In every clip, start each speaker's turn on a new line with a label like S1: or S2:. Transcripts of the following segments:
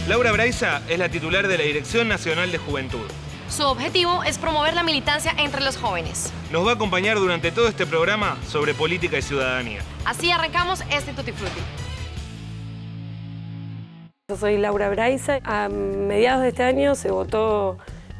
S1: Laura Braiza es la titular de la Dirección Nacional de Juventud.
S2: Su objetivo es promover la militancia entre los jóvenes.
S1: Nos va a acompañar durante todo este programa sobre política y ciudadanía.
S2: Así arrancamos este Tutti Frutti.
S3: Yo soy Laura Braiza. A mediados de este año se votó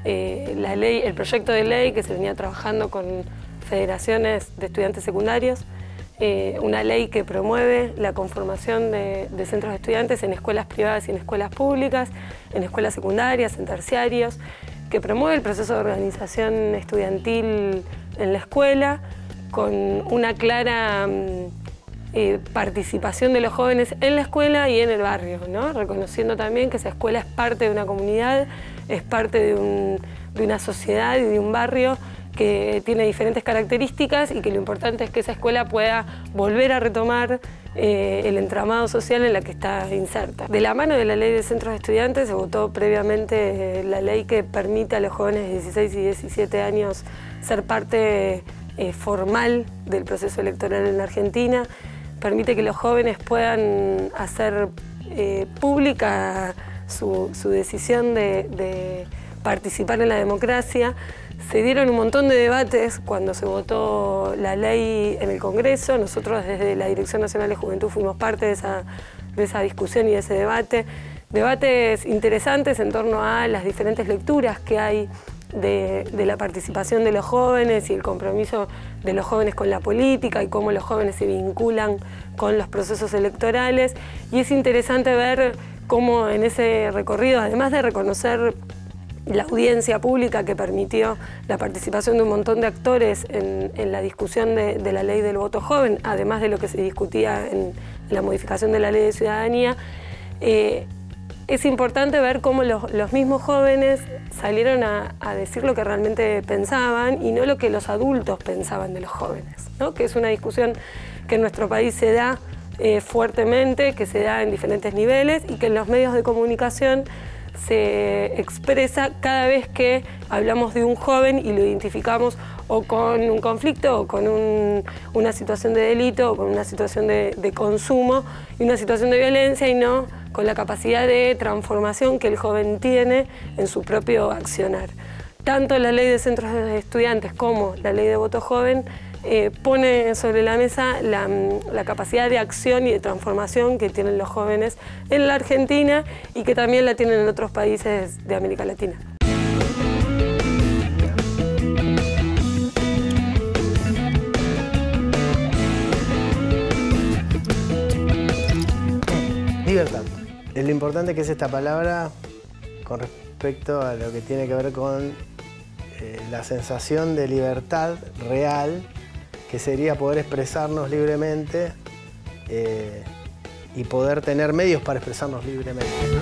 S3: el proyecto de ley que se venía trabajando con federaciones de estudiantes secundarios. Una ley que promueve la conformación de centros de estudiantes en escuelas privadas y en escuelas públicas, en escuelas secundarias, en terciarios, que promueve el proceso de organización estudiantil en la escuela, con una clara participación de los jóvenes en la escuela y en el barrio, ¿no? Reconociendo también que esa escuela es parte de una comunidad, es parte de una sociedad y de un barrio que tiene diferentes características y que lo importante es que esa escuela pueda volver a retomar el entramado social en la que está inserta. De la mano de la ley de centros de estudiantes se votó previamente la ley que permite a los jóvenes de 16 y 17 años ser parte formal del proceso electoral en la Argentina, permite que los jóvenes puedan hacer pública su decisión de participar en la democracia. Se dieron un montón de debates cuando se votó la ley en el Congreso. Nosotros desde la Dirección Nacional de Juventud fuimos parte de esa discusión y de ese debate. Debates interesantes en torno a las diferentes lecturas que hay de la participación de los jóvenes y el compromiso de los jóvenes con la política y cómo los jóvenes se vinculan con los procesos electorales. Y es interesante ver cómo en ese recorrido, además de reconocer la audiencia pública que permitió la participación de un montón de actores en la discusión de la ley del voto joven, además de lo que se discutía en la modificación de la ley de ciudadanía, es importante ver cómo los mismos jóvenes salieron a decir lo que realmente pensaban y no lo que los adultos pensaban de los jóvenes, ¿no? Que es una discusión que en nuestro país se da fuertemente, que se da en diferentes niveles y que en los medios de comunicación se expresa cada vez que hablamos de un joven y lo identificamos o con un conflicto o con una situación de delito o con una situación de consumo y una situación de violencia y no con la capacidad de transformación que el joven tiene en su propio accionar. Tanto la ley de centros de estudiantes como la ley de voto joven pone sobre la mesa la capacidad de acción y de transformación que tienen los jóvenes en la Argentina y que también la tienen en otros países de América Latina.
S4: Libertad. Es lo importante que es esta palabra con respecto a lo que tiene que ver con la sensación de libertad real, que sería poder expresarnos libremente y poder tener medios para expresarnos libremente, ¿no?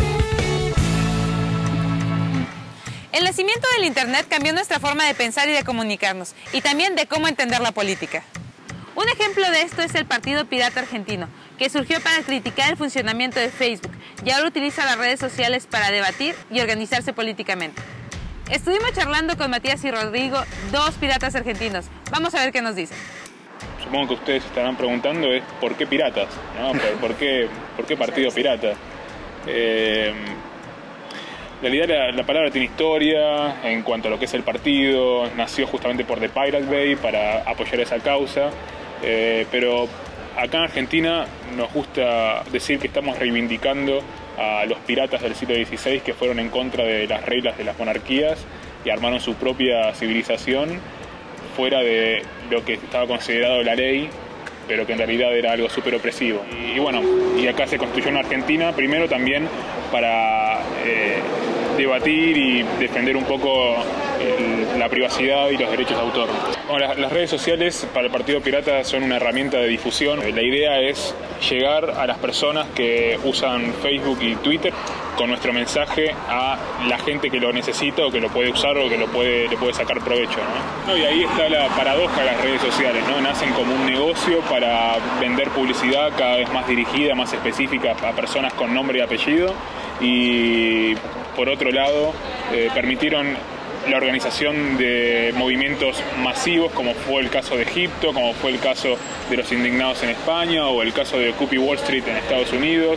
S5: El nacimiento del Internet cambió nuestra forma de pensar y de comunicarnos, y también de cómo entender la política. Un ejemplo de esto es el Partido Pirata Argentino, que surgió para criticar el funcionamiento de Facebook y ahora utiliza las redes sociales para debatir y organizarse políticamente. Estuvimos charlando con Matías y Rodrigo, dos piratas argentinos. Vamos a ver qué nos dicen.
S6: Supongo que ustedes estarán preguntando es ¿por qué piratas? ¿No? ¿Por qué partido pirata? En realidad la palabra tiene historia en cuanto a lo que es el partido. Nació justamente por The Pirate Bay para apoyar esa causa. Pero acá en Argentina nos gusta decir que estamos reivindicando a los piratas del siglo XVI que fueron en contra de las reglas de las monarquías y armaron su propia civilización fuera de lo que estaba considerado la ley, pero que en realidad era algo súper opresivo. Y bueno, y acá se construyó una Argentina, primero también para debatir y defender un poco la privacidad y los derechos de autor. Bueno, las redes sociales para el Partido Pirata son una herramienta de difusión. La idea es llegar a las personas que usan Facebook y Twitter con nuestro mensaje a la gente que lo necesita o que lo puede usar o que le puede sacar provecho, ¿no? Y ahí está la paradoja de las redes sociales, ¿no? Nacen como un negocio para vender publicidad cada vez más dirigida, más específica a personas con nombre y apellido, y por otro lado permitieron la organización de movimientos masivos, como fue el caso de Egipto, como fue el caso de los indignados en España o el caso de Occupy Wall Street en Estados Unidos,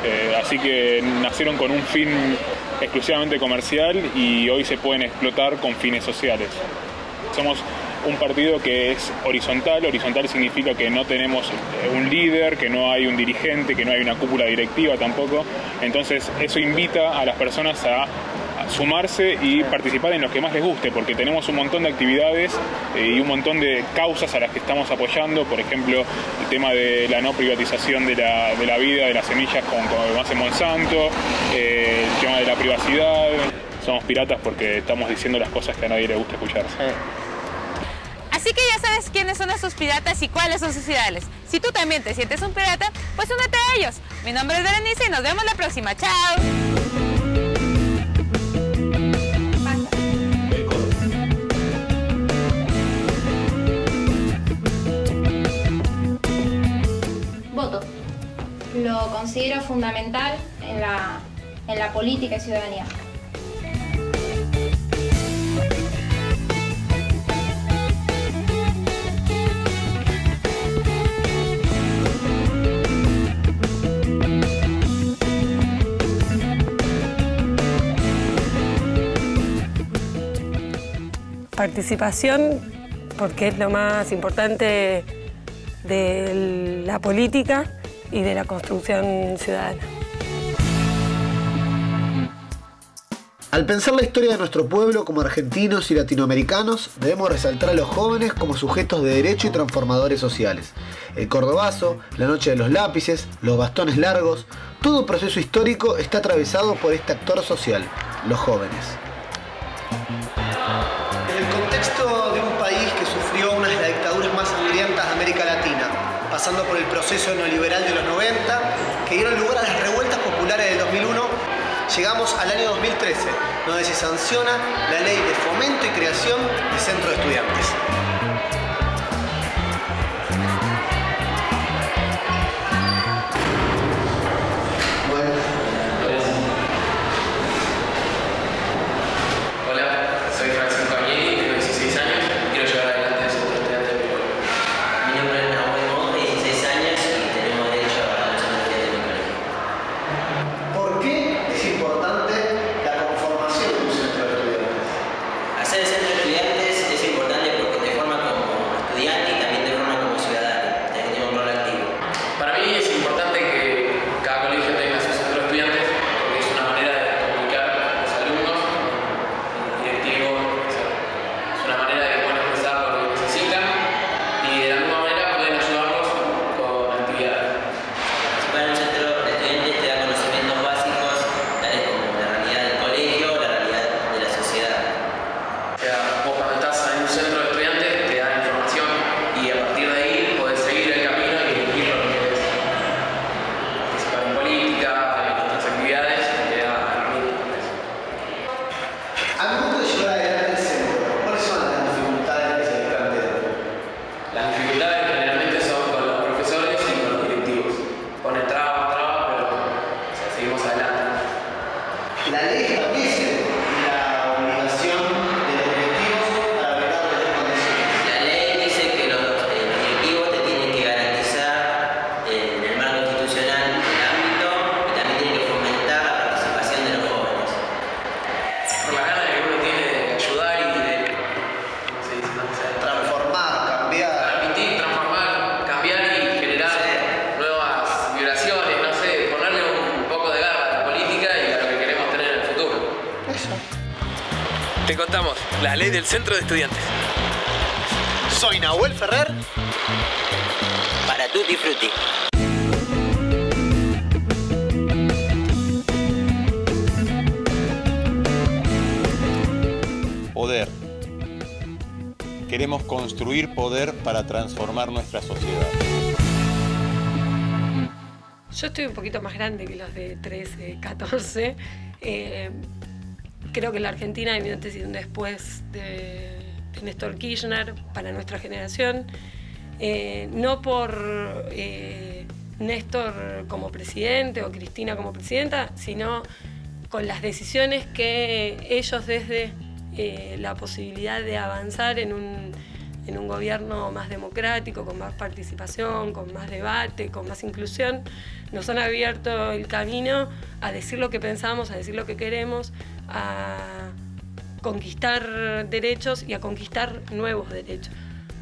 S6: Así que nacieron con un fin exclusivamente comercial y hoy se pueden explotar con fines sociales. Somos un partido que es horizontal. Horizontal significa que no tenemos un líder, que no hay un dirigente, que no hay una cúpula directiva tampoco. Entonces eso invita a las personas a sumarse y participar en lo que más les guste, porque tenemos un montón de actividades y un montón de causas a las que estamos apoyando. Por ejemplo, el tema de la no privatización de la vida, de las semillas como hace Monsanto, el tema de la privacidad. Somos piratas porque estamos diciendo las cosas que a nadie le gusta escuchar.
S5: Así que ya sabes quiénes son esos piratas y cuáles son sus ideales. Si tú también te sientes un pirata, pues únete a ellos. Mi nombre es Berenice y nos vemos la próxima. ¡Chao!
S7: Voto. Lo considero fundamental en la política y ciudadanía.
S3: Participación, porque es lo más importante de la política y de la construcción ciudadana.
S8: Al pensar la historia de nuestro pueblo como argentinos y latinoamericanos, debemos resaltar a los jóvenes como sujetos de derecho y transformadores sociales. El cordobazo, la noche de los lápices, los bastones largos, todo proceso histórico está atravesado por este actor social, los jóvenes.
S9: En el contexto de un país que sufrió una de las dictaduras más sangrientas de América Latina, pasando por el proceso neoliberal de los 90, que dieron lugar a las revueltas populares del 2001, llegamos al año 2013, donde se sanciona la Ley de Fomento y Creación de Centros de Estudiantes.
S10: Te contamos la ley del Centro de Estudiantes.
S9: Soy Nahuel Ferrer.
S10: Para Tutti Frutti.
S11: Poder. Queremos construir poder para transformar nuestra sociedad.
S3: Yo estoy un poquito más grande que los de 13, 14. Creo que en la Argentina hay un antes y un después de Néstor Kirchner para nuestra generación. No por Néstor como presidente o Cristina como presidenta, sino con las decisiones que ellos desde la posibilidad de avanzar en en un gobierno más democrático, con más participación, con más debate, con más inclusión, nos han abierto el camino a decir lo que pensamos, a decir lo que queremos, a conquistar derechos y a conquistar nuevos derechos.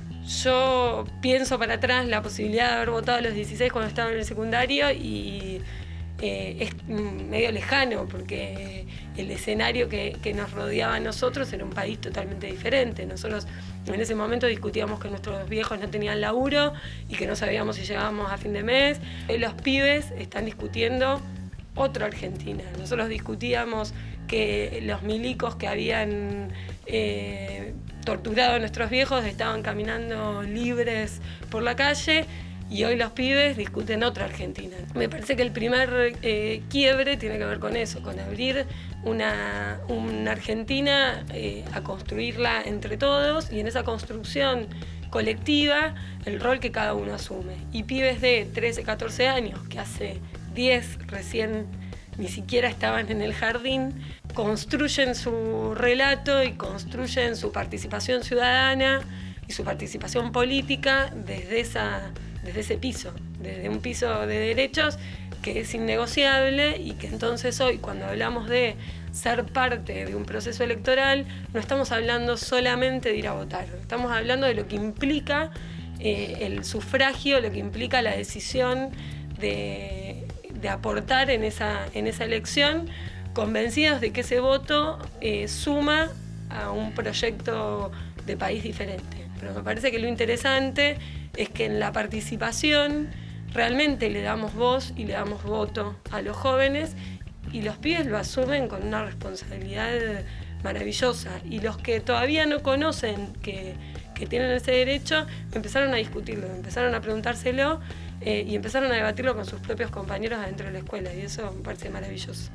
S3: Yo pienso para atrás la posibilidad de haber votado a los 16 cuando estaba en el secundario y es medio lejano porque el escenario que nos rodeaba a nosotros era un país totalmente diferente. Nosotros en ese momento discutíamos que nuestros viejos no tenían laburo y que no sabíamos si llegábamos a fin de mes. Los pibes están discutiendo otra Argentina. Nosotros discutíamos que los milicos que habían torturado a nuestros viejos estaban caminando libres por la calle y hoy los pibes discuten otra Argentina. Me parece que el primer quiebre tiene que ver con eso, con abrir una Argentina a construirla entre todos y en esa construcción colectiva el rol que cada uno asume. Y pibes de 13, 14 años, que hace 10 recién ni siquiera estaban en el jardín, construyen su relato y construyen su participación ciudadana y su participación política desde ese piso, desde un piso de derechos que es innegociable y que entonces hoy, cuando hablamos de ser parte de un proceso electoral, no estamos hablando solamente de ir a votar, estamos hablando de lo que implica el sufragio, lo que implica la decisión de aportar en esa elección, convencidos de que ese voto suma a un proyecto de país diferente. Pero me parece que lo interesante es que en la participación realmente le damos voz y le damos voto a los jóvenes y los pibes lo asumen con una responsabilidad maravillosa. Y los que todavía no conocen que tienen ese derecho empezaron a discutirlo, empezaron a preguntárselo y empezaron a debatirlo con sus propios compañeros adentro de la escuela y eso me parece maravilloso.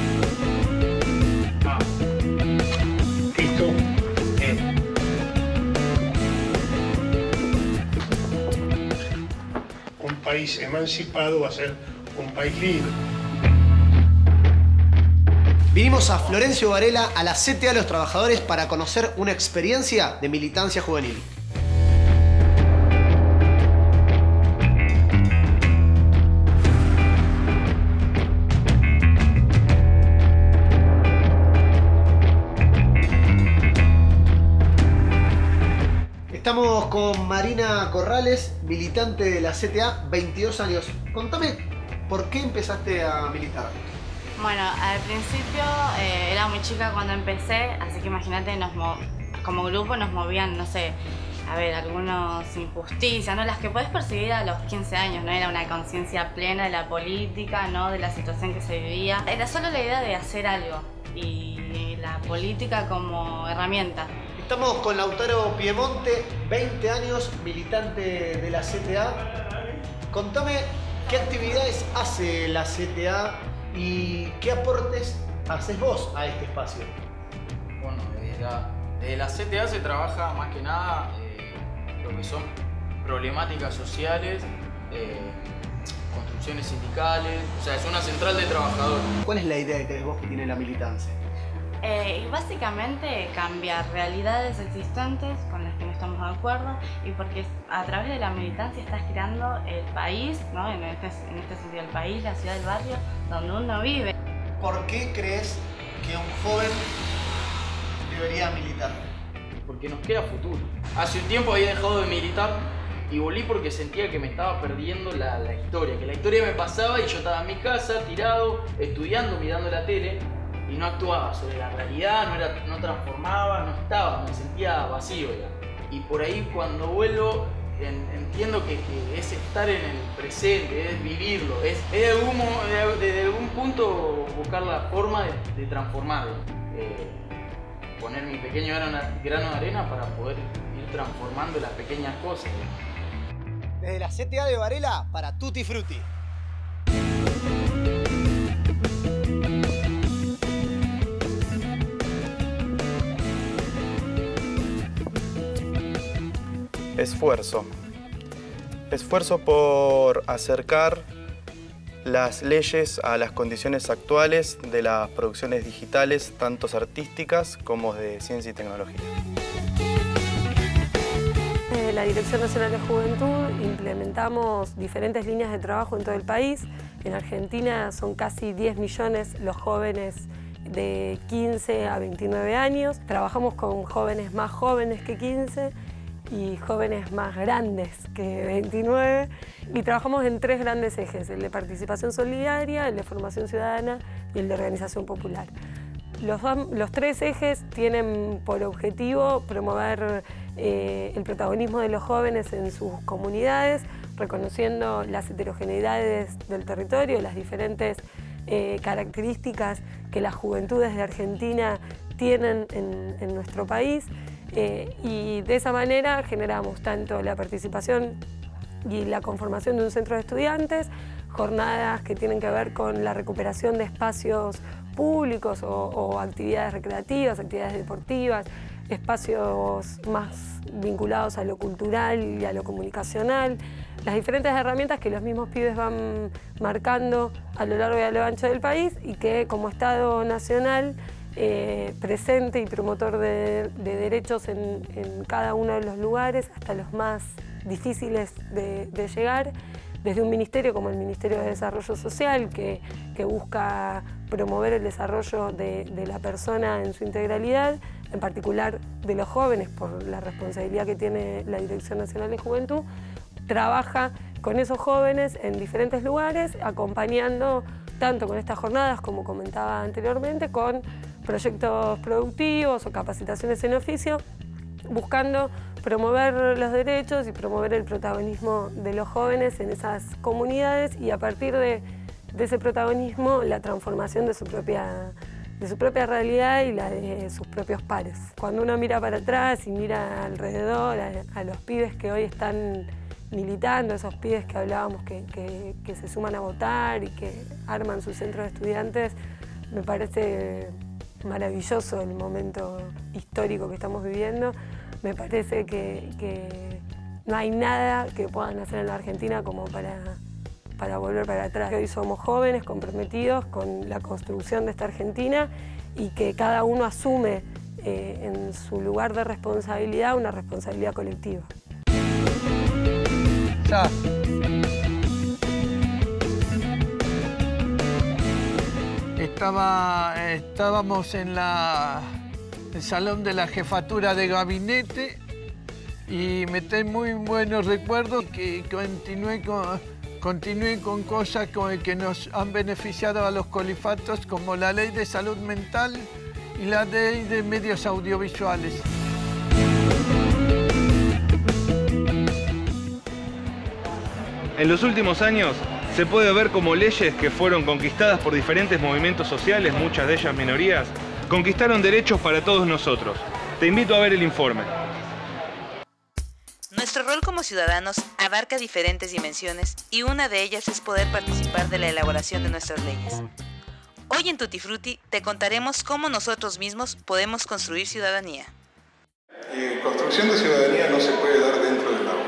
S12: Listo. Un país emancipado va a ser un país libre.
S9: Vinimos a Florencio Varela, a la CTA de los Trabajadores, para conocer una experiencia de militancia juvenil. Estamos con Marina Corrales, militante de la CTA, 22 años. Contame, ¿por qué empezaste a militar?
S13: Bueno, al principio era muy chica cuando empecé, así que imagínate, como grupo nos movían, no sé, a ver, algunas injusticias, ¿no? Las que podés percibir a los 15 años, ¿no? Era una conciencia plena de la política, ¿no? De la situación que se vivía. Era solo la idea de hacer algo y la política como herramienta.
S9: Estamos con Lautaro Piemonte, 20 años, militante de la CTA. Contame qué actividades hace la CTA y qué aportes haces vos a este espacio.
S14: Bueno, desde la CTA se trabaja más que nada lo que son problemáticas sociales, construcciones sindicales, o sea, es una central de trabajadores.
S9: ¿Cuál es la idea que tenés vos que tiene la militancia?
S13: Y básicamente cambiar realidades existentes con las que no estamos de acuerdo y porque a través de la militancia estás creando el país, ¿no? En este sentido el país, la ciudad, el barrio donde uno vive.
S9: ¿Por qué crees que un joven debería militar?
S14: Porque nos queda futuro. Hace un tiempo había dejado de militar y volví porque sentía que me estaba perdiendo la historia, que la historia me pasaba y yo estaba en mi casa tirado, estudiando, mirando la tele. Y no actuaba sobre la realidad, no transformaba, no estaba, me sentía vacío ya. Y por ahí cuando vuelvo entiendo que es estar en el presente, es vivirlo, es de algún punto buscar la forma de transformarlo. Poner mi pequeño grano de arena para poder ir transformando las pequeñas cosas.
S9: Desde la CTA de Varela para Tutti Frutti.
S15: Esfuerzo. Esfuerzo por acercar las leyes a las condiciones actuales de las producciones digitales, tanto artísticas como de ciencia y tecnología.
S3: la Dirección Nacional de Juventud implementamos diferentes líneas de trabajo en todo el país. En Argentina son casi 10 millones los jóvenes de 15 a 29 años. Trabajamos con jóvenes más jóvenes que 15 y jóvenes más grandes que 29. Y trabajamos en 3 grandes ejes: el de participación solidaria, el de formación ciudadana y el de organización popular. Los 3 ejes tienen por objetivo promover el protagonismo de los jóvenes en sus comunidades, reconociendo las heterogeneidades del territorio, las diferentes características que las juventudes de Argentina tienen en nuestro país, y de esa manera generamos tanto la participación y la conformación de un centro de estudiantes, jornadas que tienen que ver con la recuperación de espacios públicos o actividades recreativas, actividades deportivas, espacios más vinculados a lo cultural y a lo comunicacional, las diferentes herramientas que los mismos pibes van marcando a lo largo y a lo ancho del país, y que como Estado nacional presente y promotor de derechos en cada uno de los lugares, hasta los más difíciles de llegar, desde un ministerio como el Ministerio de Desarrollo Social, que busca promover el desarrollo de la persona en su integralidad, en particular de los jóvenes, por la responsabilidad que tiene la Dirección Nacional de Juventud, trabaja con esos jóvenes en diferentes lugares, acompañando tanto con estas jornadas, como comentaba anteriormente, con proyectos productivos o capacitaciones en oficio, buscando promover los derechos y promover el protagonismo de los jóvenes en esas comunidades, y a partir de ese protagonismo la transformación de su propia realidad y la de sus propios pares. Cuando uno mira para atrás y mira alrededor a los pibes que hoy están militando, esos pibes que hablábamos que se suman a votar y que arman sus centros de estudiantes, me parece maravilloso el momento histórico que estamos viviendo. Me parece que no hay nada que puedan hacer en la Argentina como para volver para atrás. Hoy somos jóvenes comprometidos con la construcción de esta Argentina, y que cada uno asume en su lugar de responsabilidad una responsabilidad colectiva.
S16: Ya. Estábamos en el salón de la jefatura de gabinete y me trae muy buenos recuerdos, que continué con cosas que nos han beneficiado a los colifatos, como la ley de salud mental y la ley de medios audiovisuales.
S1: En los últimos años se puede ver cómo leyes que fueron conquistadas por diferentes movimientos sociales, muchas de ellas minorías, conquistaron derechos para todos nosotros. Te invito a ver el informe.
S5: Nuestro rol como ciudadanos abarca diferentes dimensiones, y una de ellas es poder participar de la elaboración de nuestras leyes. Hoy en Tutti Frutti te contaremos cómo nosotros mismos podemos construir ciudadanía.
S17: Construcción de ciudadanía no se puede dar dentro del aula.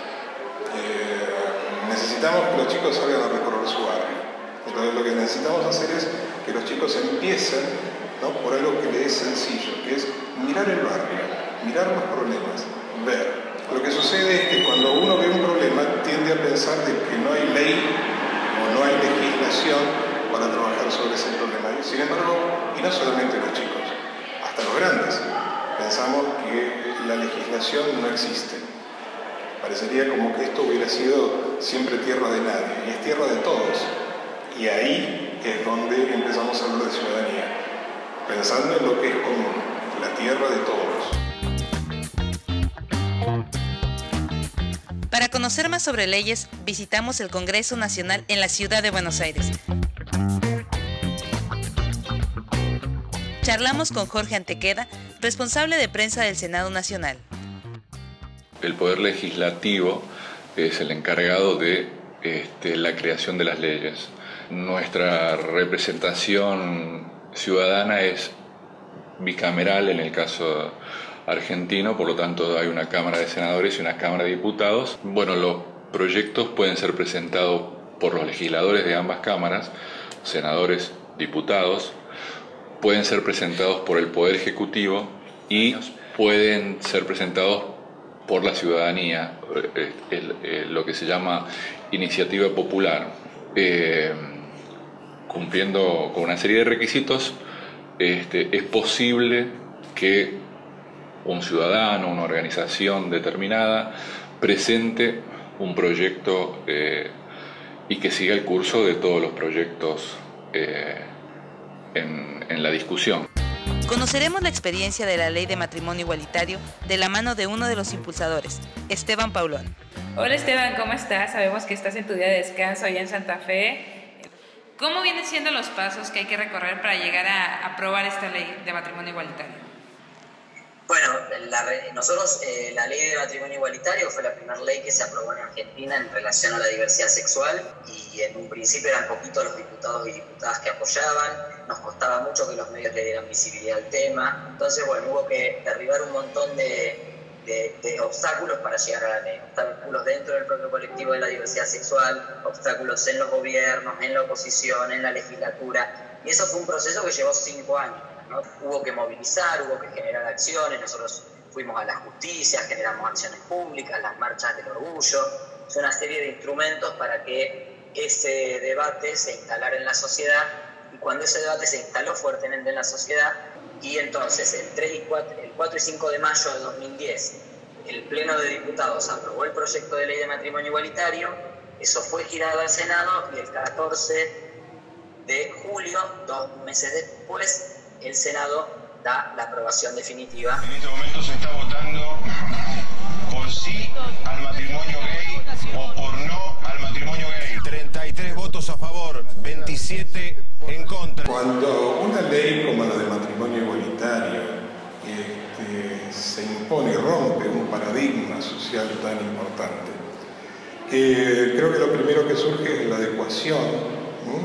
S17: Necesitamos que los chicos salgan a recorrer su barrio. Entonces lo que necesitamos hacer es que los chicos empiecen, ¿no?, por algo que les es sencillo, que es mirar el barrio, mirar los problemas, ver. Lo que sucede es que cuando uno ve un problema tiende a pensar de que no hay ley o no hay legislación para trabajar sobre ese problema. Sin embargo, y no solamente los chicos, hasta los grandes, pensamos que la legislación no existe. Parecería como que esto hubiera sido siempre tierra de nadie, y es tierra de todos. Y ahí es donde empezamos a hablar de ciudadanía, pensando en lo que es común, la tierra de todos.
S5: Para conocer más sobre leyes, visitamos el Congreso Nacional en la ciudad de Buenos Aires. Charlamos con Jorge Antequeda, responsable de prensa del Senado Nacional.
S18: El Poder Legislativo es el encargado de la creación de las leyes. Nuestra representación ciudadana es bicameral en el caso argentino, por lo tanto hay una Cámara de Senadores y una Cámara de Diputados. Bueno, los proyectos pueden ser presentados por los legisladores de ambas cámaras, senadores, diputados, pueden ser presentados por el Poder Ejecutivo y pueden ser presentados por la ciudadanía, lo que se llama iniciativa popular, cumpliendo con una serie de requisitos, es posible que un ciudadano, una organización determinada, presente un proyecto y que siga el curso de todos los proyectos en la discusión.
S5: Conoceremos la experiencia de la Ley de Matrimonio Igualitario de la mano de uno de los impulsadores, Esteban Paulón.
S19: Hola Esteban, ¿cómo estás? Sabemos que estás en tu día de descanso allá en Santa Fe. ¿Cómo vienen siendo los pasos que hay que recorrer para llegar a aprobar esta ley de matrimonio igualitario?
S20: Bueno, nosotros la ley de matrimonio igualitario fue la primera ley que se aprobó en Argentina en relación a la diversidad sexual y en un principio eran poquitos los diputados y diputadas que apoyaban, nos costaba mucho que los medios le dieran visibilidad al tema, entonces bueno, hubo que derribar un montón de obstáculos para llegar a la ley, obstáculos dentro del propio colectivo de la diversidad sexual, obstáculos en los gobiernos, en la oposición, en la legislatura, y eso fue un proceso que llevó 5 años. ¿no? Hubo que movilizar, hubo que generar acciones, nosotros fuimos a la justicia, generamos acciones públicas, las marchas del orgullo, es una serie de instrumentos para que ese debate se instalara en la sociedad, y cuando ese debate se instaló fuertemente en la sociedad, y entonces el 4 y 5 de mayo de 2010 el Pleno de Diputados aprobó el proyecto de ley de matrimonio igualitario, eso fue girado al Senado y el 14 de julio, 2 meses después, el Senado da la aprobación definitiva.
S17: En este momento se está votando por sí al matrimonio gay o por no al matrimonio gay.
S11: 33 votos a favor, 27 en contra.
S17: Cuando una ley como la de matrimonio igualitario se impone y rompe un paradigma social tan importante, creo que lo primero que surge es la adecuación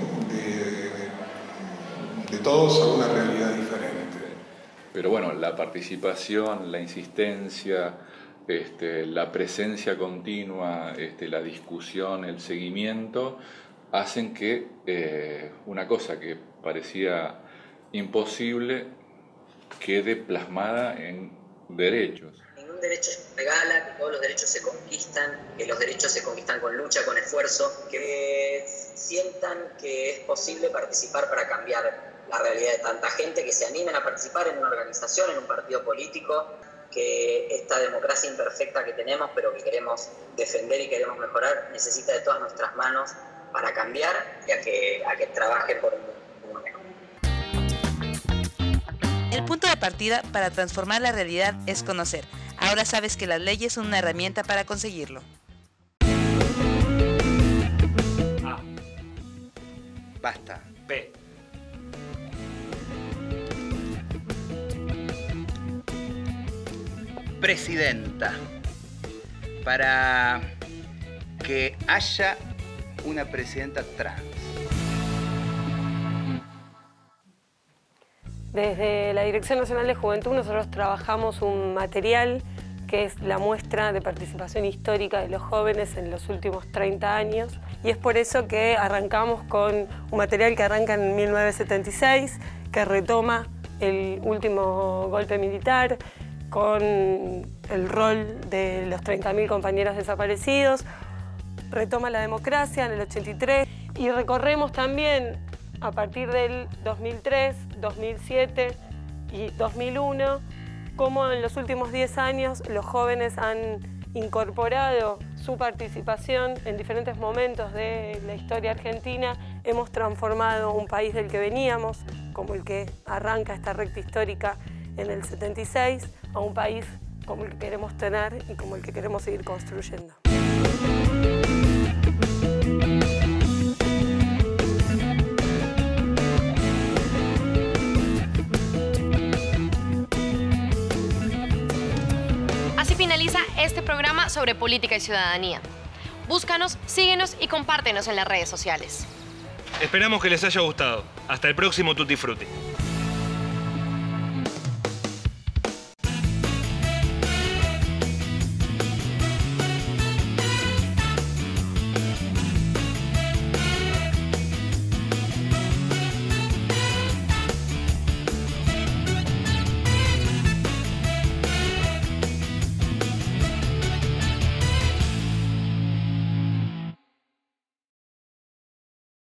S17: de todos a una realidad diferente.
S18: Pero bueno, la participación, la insistencia, la presencia continua, la discusión, el seguimiento, hacen que una cosa que parecía imposible quede plasmada en derechos.
S20: Ningún derecho se regala, que todos los derechos se conquistan, que los derechos se conquistan con lucha, con esfuerzo, que sientan que es posible participar para cambiar la realidad de tanta gente, que se animen a participar en una organización, en un partido político, que esta democracia imperfecta que tenemos, pero que queremos defender y queremos mejorar, necesita de todas nuestras manos para cambiar y a que trabajen por un mundo mejor.
S5: El punto de partida para transformar la realidad es conocer. Ahora sabes que las leyes son una herramienta para conseguirlo.
S21: A. Basta. B. Presidenta, para que haya una presidenta trans.
S3: Desde la Dirección Nacional de Juventud nosotros trabajamos un material que es la muestra de participación histórica de los jóvenes en los últimos 30 años y es por eso que arrancamos con un material que arranca en 1976, que retoma el último golpe militar, con el rol de los 30.000 compañeros desaparecidos, retoma la democracia en el 83 y recorremos también a partir del 2003, 2007 y 2001 cómo en los últimos 10 años los jóvenes han incorporado su participación en diferentes momentos de la historia argentina. Hemos transformado un país del que veníamos, como el que arranca esta recta histórica en el 76, a un país como el que queremos tener y como el que queremos seguir construyendo.
S2: Así finaliza este programa sobre política y ciudadanía. Búscanos, síguenos y compártenos en las redes sociales.
S1: Esperamos que les haya gustado. Hasta el próximo Tutti Frutti.